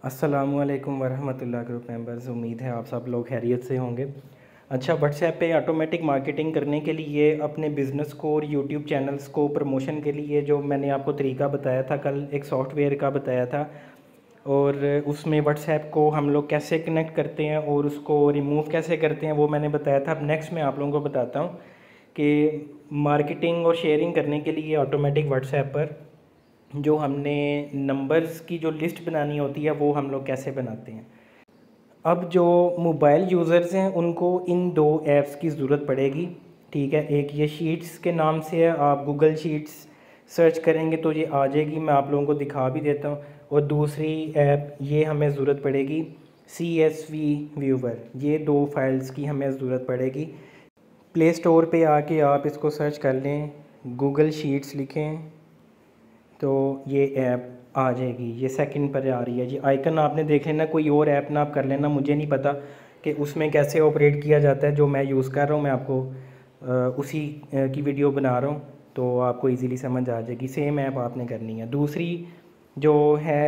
अस्सलामुअलैकुम वरहमतुल्लाह group members. उम्मीद है आप सब लोग खैरियत से होंगे। अच्छा, व्हाट्सएप पे ऑटोमेटिक मार्केटिंग करने के लिए अपने बिज़नेस को और यूट्यूब चैनल्स को प्रमोशन के लिए जो मैंने आपको तरीका बताया था, कल एक सॉफ्टवेयर का बताया था, और उसमें व्हाट्सएप को हम लोग कैसे कनेक्ट करते हैं और उसको रिमूव कैसे करते हैं वो मैंने बताया था। अब नेक्स्ट मैं आप लोगों को बताता हूँ कि मार्केटिंग और शेयरिंग करने के लिए ऑटोमेटिक व्हाट्सएप पर जो हमने नंबर्स की जो लिस्ट बनानी होती है वो हम लोग कैसे बनाते हैं। अब जो मोबाइल यूज़र्स हैं उनको इन दो ऐप्स की ज़रूरत पड़ेगी। ठीक है, एक ये शीट्स के नाम से है, आप गूगल शीट्स सर्च करेंगे तो ये आ जाएगी, मैं आप लोगों को दिखा भी देता हूँ। और दूसरी ऐप ये हमें ज़रूरत पड़ेगी CSV व्यूवर, ये दो फाइल्स की हमें ज़रूरत पड़ेगी। प्ले स्टोर पे आके आप इसको सर्च कर लें, गूगल शीट्स लिखें तो ये ऐप आ जाएगी। ये सेकंड पर आ रही है, ये आइकन आपने देख लेना, कोई और ऐप ना आप कर लेना, मुझे नहीं पता कि उसमें कैसे ऑपरेट किया जाता है। जो मैं यूज़ कर रहा हूँ मैं आपको उसी की वीडियो बना रहा हूँ तो आपको इजीली समझ आ जाएगी। सेम ऐप आपने करनी है। दूसरी जो है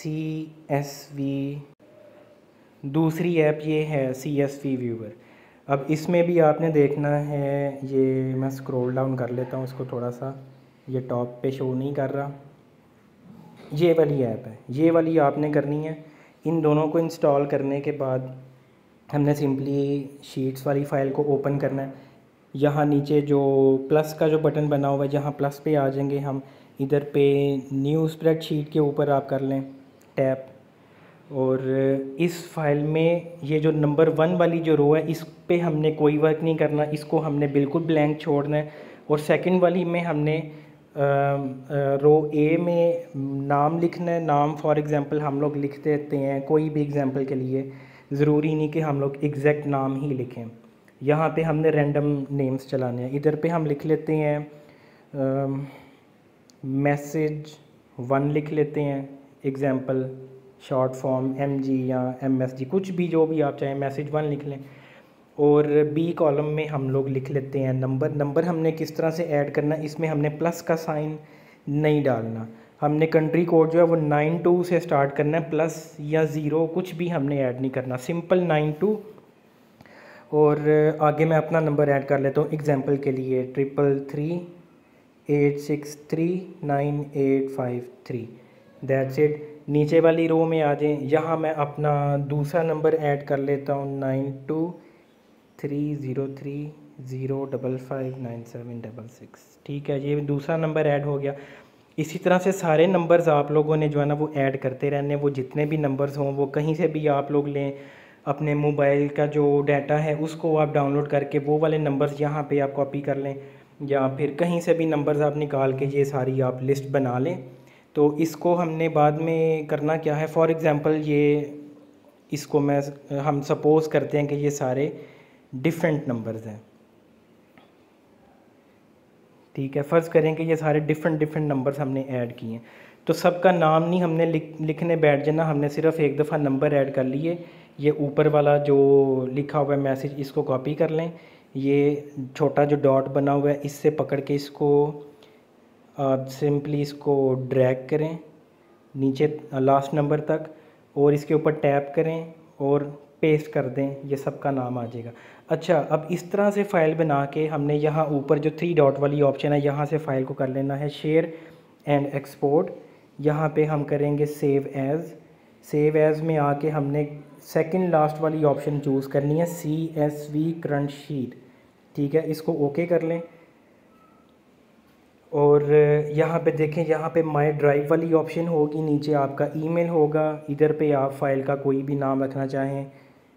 CSV, दूसरी ऐप ये है CSV व्यूवर। अब इसमें भी आपने देखना है, ये मैं स्क्रॉल डाउन कर लेता हूँ इसको थोड़ा सा, ये टॉप पे शो नहीं कर रहा। ये वाली ऐप है, ये वाली आपने करनी है। इन दोनों को इंस्टॉल करने के बाद हमने सिंपली शीट्स वाली फ़ाइल को ओपन करना है। यहाँ नीचे जो प्लस का जो बटन बना हुआ है, जहाँ प्लस पे आ जाएंगे हम, इधर पे न्यू स्प्रेडशीट के ऊपर आप कर लें टैप। और इस फाइल में ये जो नंबर 1 वाली जो रो है इस पे हमने कोई वर्क नहीं करना, इसको हमने बिल्कुल ब्लैंक छोड़ना है। और सेकंड वाली में हमने रो ए में नाम लिखना है। नाम फॉर एग्ज़ाम्पल हम लोग लिख देते हैं, कोई भी एग्ज़ाम्पल के लिए, ज़रूरी नहीं कि हम लोग एग्जैक्ट नाम ही लिखें। यहाँ पे हमने रैंडम नेम्स चलाने हैं। इधर पे हम लिख लेते हैं मैसेज 1 लिख लेते हैं, एग्ज़ाम्पल शॉर्ट फॉर्म MG या MSG, कुछ भी जो भी आप चाहें, मैसेज 1 लिख लें। और बी कॉलम में हम लोग लिख लेते हैं नंबर हमने किस तरह से ऐड करना है, इसमें हमने प्लस का साइन नहीं डालना। हमने कंट्री कोड जो है वो 92 से स्टार्ट करना है, प्लस या ज़ीरो कुछ भी हमने ऐड नहीं करना, सिंपल 92। और आगे मैं अपना नंबर ऐड कर लेता हूँ एग्जांपल के लिए, 33386398853। That's it. नीचे वाली रो में आ जाएं, यहाँ मैं अपना दूसरा नंबर ऐड कर लेता हूँ 923030559766। ठीक है, ये दूसरा नंबर ऐड हो गया। इसी तरह से सारे नंबर्स आप लोगों ने जो है ना वो ऐड करते रहने। वो जितने भी नंबर्स हों वो कहीं से भी आप लोग लें, अपने मोबाइल का जो डाटा है उसको आप डाउनलोड करके वो वाले नंबर्स यहाँ पे आप कॉपी कर लें, या फिर कहीं से भी नंबर्स आप निकाल के ये सारी आप लिस्ट बना लें। तो इसको हमने बाद में करना क्या है, फॉर एग्ज़ाम्पल ये इसको हम सपोज़ करते हैं कि ये सारे डिफरेंट नंबर्स हैं। ठीक है, फ़र्ज़ करें कि ये सारे डिफरेंट नंबर्स हमने ऐड किए हैं, तो सबका नाम नहीं हमने लिखने बैठ जाना, हमने सिर्फ एक दफ़ा नंबर ऐड कर लिए। ये ऊपर वाला जो लिखा हुआ है मैसेज, इसको कॉपी कर लें। ये छोटा जो डॉट बना हुआ है इससे पकड़ के इसको आप सिंपली इसको ड्रैग करें नीचे लास्ट नंबर तक, और इसके ऊपर टैप करें और पेस्ट कर दें, ये सबका नाम आ जाएगा। अच्छा, अब इस तरह से फ़ाइल बना के हमने यहाँ ऊपर जो 3 डॉट वाली ऑप्शन है यहाँ से फ़ाइल को कर लेना है शेयर एंड एक्सपोर्ट। यहाँ पे हम करेंगे सेव एज़। सेव एज़ में आके हमने सेकंड लास्ट वाली ऑप्शन चूज़ करनी है, CSV करंट शीट। ठीक है, इसको ओके कर लें। और यहाँ पे देखें, यहाँ पे माई ड्राइव वाली ऑप्शन होगी, नीचे आपका ईमेल होगा, इधर पे आप फ़ाइल का कोई भी नाम रखना चाहें,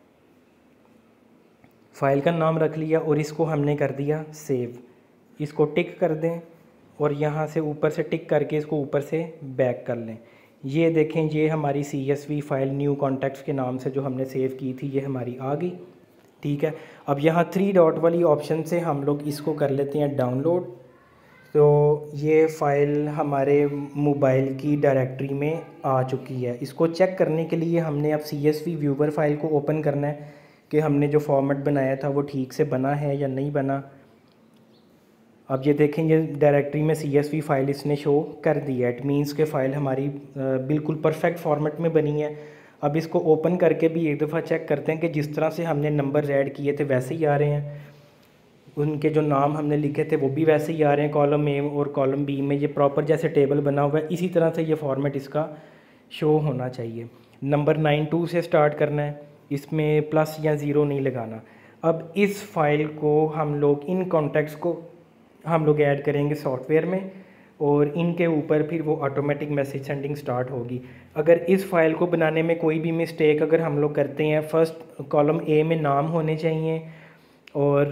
फ़ाइल का नाम रख लिया और इसको हमने कर दिया सेव। इसको टिक कर दें और यहाँ से ऊपर से टिक करके इसको ऊपर से बैक कर लें। ये देखें, ये हमारी CSV फ़ाइल न्यू कॉन्टैक्ट्स के नाम से जो हमने सेव की थी ये हमारी आ गई। ठीक है, अब यहाँ 3 डॉट वाली ऑप्शन से हम लोग इसको कर लेते हैं डाउनलोड। तो ये फ़ाइल हमारे मोबाइल की डायरेक्टरी में आ चुकी है। इसको चेक करने के लिए हमने अब CSV व्यूवर फ़ाइल को ओपन करना है कि हमने जो फॉर्मेट बनाया था वो ठीक से बना है या नहीं बना। अब ये देखें, ये डायरेक्टरी में CSV फ़ाइल इसने शो कर दी है। इट मीन्स के फ़ाइल हमारी बिल्कुल परफेक्ट फॉर्मेट में बनी है। अब इसको ओपन करके भी एक दफ़ा चेक करते हैं कि जिस तरह से हमने नंबर ऐड किए थे वैसे ही आ रहे हैं, उनके जो नाम हमने लिखे थे वो भी वैसे ही आ रहे हैं कॉलम ए और कॉलम बी में, ये प्रॉपर जैसे टेबल बना हुआ है इसी तरह से ये फॉर्मेट इसका शो होना चाहिए। नंबर 92 से स्टार्ट करना है, इसमें प्लस या ज़ीरो नहीं लगाना। अब इस फाइल को हम लोग इन कॉन्टैक्ट्स को हम लोग ऐड करेंगे सॉफ्टवेयर में और इनके ऊपर फिर वो ऑटोमेटिक मैसेज सेंडिंग स्टार्ट होगी। अगर इस फाइल को बनाने में कोई भी मिस्टेक अगर हम लोग करते हैं, फ़र्स्ट कॉलम ए में नाम होने चाहिए और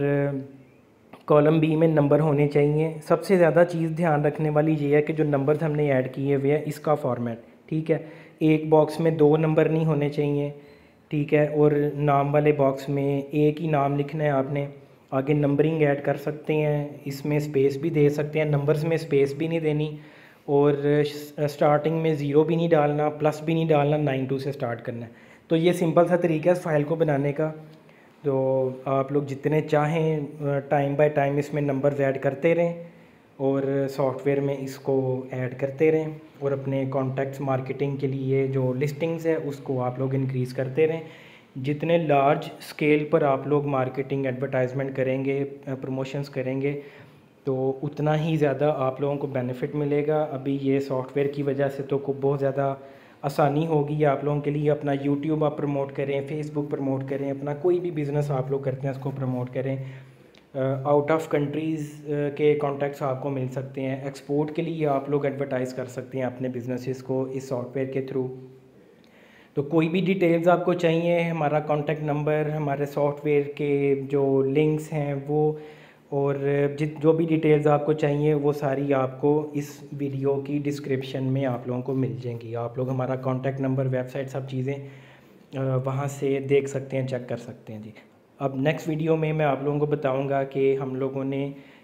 कॉलम बी में नंबर होने चाहिए। सबसे ज़्यादा चीज़ ध्यान रखने वाली ये है कि जो नंबर्स हमने ऐड किए हुए हैं इसका फॉर्मेट, ठीक है, एक बॉक्स में 2 नंबर नहीं होने चाहिए, ठीक है, और नाम वाले बॉक्स में एक ही नाम लिखना है आपने। आगे नंबरिंग ऐड कर सकते हैं, इसमें स्पेस भी दे सकते हैं, नंबर्स में स्पेस भी नहीं देनी और स्टार्टिंग में ज़ीरो भी नहीं डालना, प्लस भी नहीं डालना, 92 से स्टार्ट करना है। तो ये सिंपल सा तरीका है इस फाइल को बनाने का। तो आप लोग जितने चाहें टाइम बाय टाइम इसमें नंबर्स ऐड करते रहें और सॉफ्टवेयर में इसको ऐड करते रहें और अपने कॉन्टैक्ट्स मार्केटिंग के लिए जो लिस्टिंग्स है उसको आप लोग इंक्रीज़ करते रहें। जितने लार्ज स्केल पर आप लोग मार्केटिंग एडवर्टाइजमेंट करेंगे, प्रमोशंस करेंगे, तो उतना ही ज़्यादा आप लोगों को बेनिफिट मिलेगा। अभी ये सॉफ्टवेयर की वजह से तो बहुत ज़्यादा आसानी होगी आप लोगों के लिए। अपना यूट्यूब आप प्रमोट करें, फेसबुक प्रमोट करें, अपना कोई भी बिज़नेस आप लोग करते हैं उसको प्रमोट करें। आउट ऑफ कंट्रीज़ के कॉन्टैक्ट्स आपको मिल सकते हैं, एक्सपोर्ट के लिए आप लोग एडवर्टाइज़ कर सकते हैं अपने बिजनेसेस को इस सॉफ्टवेयर के थ्रू। तो कोई भी डिटेल्स आपको चाहिए, हमारा कॉन्टैक्ट नंबर, हमारे सॉफ्टवेयर के जो लिंक्स हैं वो, और जो भी डिटेल्स आपको चाहिए वो सारी आपको इस वीडियो की डिस्क्रिप्शन में आप लोगों को मिल जाएंगी। आप लोग हमारा कॉन्टैक्ट नंबर, वेबसाइट, सब चीज़ें वहाँ से देख सकते हैं, चेक कर सकते हैं जी। अब नेक्स्ट वीडियो में मैं आप लोगों को बताऊंगा कि हम लोगों ने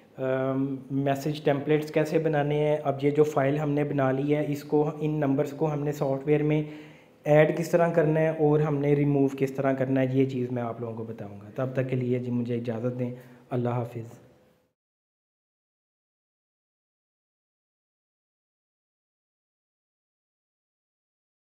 मैसेज टेम्पलेट्स कैसे बनाने हैं। अब ये जो फ़ाइल हमने बना ली है इसको, इन नंबर्स को हमने सॉफ्टवेयर में ऐड किस तरह करना है और हमने रिमूव किस तरह करना है, ये चीज़ मैं आप लोगों को बताऊंगा। तब तक के लिए जी मुझे इजाज़त दें। अल्लाह हाफिज़।